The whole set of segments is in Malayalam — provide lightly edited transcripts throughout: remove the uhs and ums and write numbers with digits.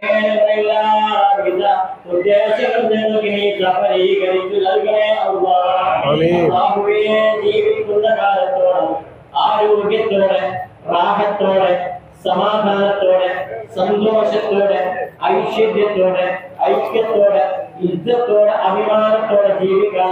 ആരോഗ്യത്തോടെ റാഹത്തോടെ സമാധാനത്തോടെ സന്തോഷത്തോടെ ഐശ്വര്യത്തോടെ ഐക്യത്തോടെ ഇജ്ജത്തോടെ അഭിമാനത്തോടെ ജീവിക്കാൻ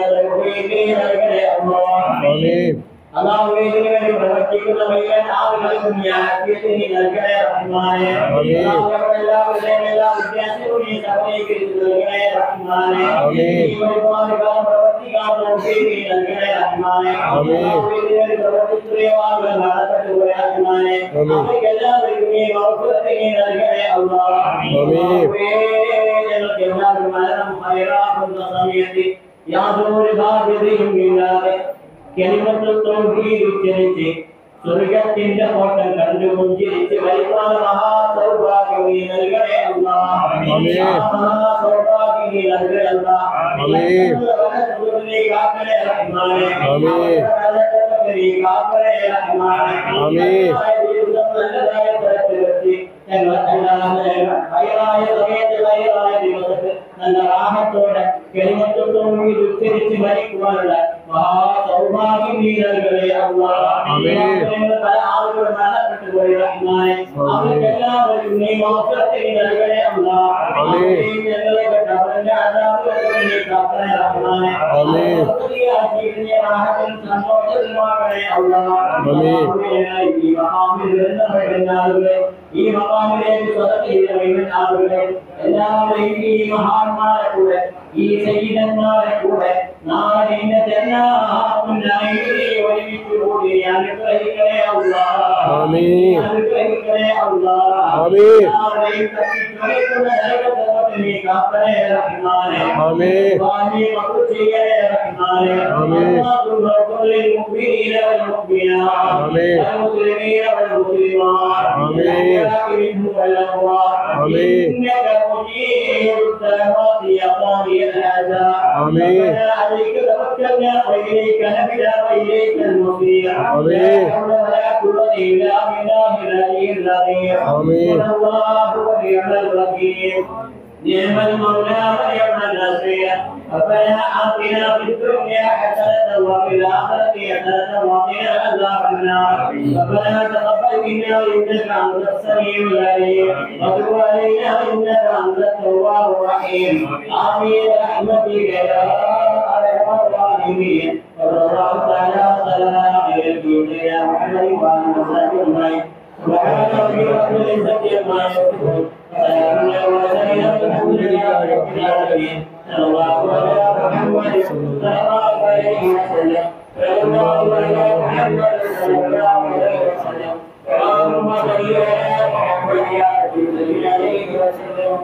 അല്ലാഹുവേ ഇതിനു വേണ്ടി പ്രവർത്തിക്കുന്ന മുഴുവൻ ആളുകൾക്കും നീ ആഫിയത്ത് നീ നൽകണേ റഹ്മാനേ. എല്ലാവരുടെയും എല്ലാ വിദ്യാർത്ഥികളും നീ സഹകരിച്ചു നൽകണേ റഹ്മാനേ. ഒരുപാട് കാലം പ്രവർത്തിക്കാൻ നീ നൽകണേ റഹ്മാനേ. ഇതിനു വേണ്ടി പ്രവർത്തിക്കുകയോ ആളുകൾ നടപ്പെട്ടു പോയ റഹ്മാനേ. അവർക്ക് എല്ലാവർക്കും നീ മൗഫിറത്ത് നീ നൽകണേ അല്ലാഹുവേ. ഞങ്ങൾക്ക് എല്ലാവരും മരണം ഹൈറാക്കുന്ന സമയത്ത് യാതൊരു ബാധ്യതയും ഇല്ലാതെ കലിമത്തുൽ തൗഹീദ് ഉച്ചരിച്ച് സ്വർഗ്ഗത്തിന്റെ കോട്ടം കണ്ടു പുഞ്ചിരിച്ച് വരുവാൻ മഹാസൗഭാഗ്യം നീ നൽകണേ അല്ലാഹുവേ. മഹാസൗഭാഗ്യം നീ നൽകണേ അല്ലാഹുവേ. കാക്കണേ റഹ്മാനേ. നീ കാക്കണേ റഹ്മാനേ. നല്ലതായ സ്ഥലത്ത് വെച്ച് ഹൈറായ സമയത്ത് ഹൈറായ ദിവസത്ത് നല്ല റാഹത്തോടെ കലിമത്തുൽ തൗഹീദ് ഉച്ചരിച്ച് മരിക്കുവാനുള്ള മഹാസൗഭാഗ്യം നീ നൽകണേ അല്ലാഹുവേ. പല ആളുകൾ മരണപ്പെട്ടു പോയി റഹ്മാനേ. അവർക്കെല്ലാവർക്കും നീ മൗഫിറത്ത് നീ നൽകണേ അല്ലാഹുവേ. ഞങ്ങളെ അവരുടെ അദാബുകളിൽ നീ കാക്കണേ റഹ്മാനേ. സന്തോഷമാക്കണേ അല്ലാഹുവേ. ഈ മഖാമിൽ വരുന്ന ആളുകളെ ഈ മഖാമിലേക്ക് സ്വതന്ത്ര ചെയ്ത ആളുകളെ എല്ലാവരെയും ഈ മഹാന്മാരെ കൂടെ ഈ സയ്യിദന്മാരെ കൂടെ നാടിന്റെ ജന്നാത്തുനായി ഒരുമിച്ച് കൂടി അനുഗ്രഹിക്കണേ അല്ലാഹ്. അനുഗ്രഹിക്കണേ അല്ലാഹ്. എല്ലാവരെയും തട്ടിച്ചുരക്കുന്ന നരകത്തെ നീ കാക്കണേ റഹ്മാനേ. വാഹി മഖ്ബൂൽ ചെയ്യണേ റഹ്മാനേ. അല്ലാഹു للمؤمنين والمؤمنات والمسلمين والمسلمات والكافرين والأموات إنك مجيب الدعوات يا قاضي الحاجات. ربنا عليك توكلنا وإليك نبنا وإليك المصير. لا حول ولا قوة إلا بالله العلي العظيم. الله ونعم الوكيل نعم المولى ونعم النصير. ربنا آتنا في الدنيا حسنة وفي الآخرة حسنة وقنا عذاب النار. ربنا تقبل منا إنك أنت السميع العليم وتب علينا إنك أنت التواب الرحيم. آمين برحمتك يا أرحم الراحمين. صلى الله تعالى وسلم على نبينا محمد وعلى آله وصحبه أجمعين. سبحان ربك رب العزة عما يصفون وسلام على المرسلين والحمد لله رب العالمين. صلى الله على محمد صلى الله عليه وسلم. صلى الله على محمد صلى الله عليه وسلم. اللهم صل على محمد يا رسول الله عليه وسلم.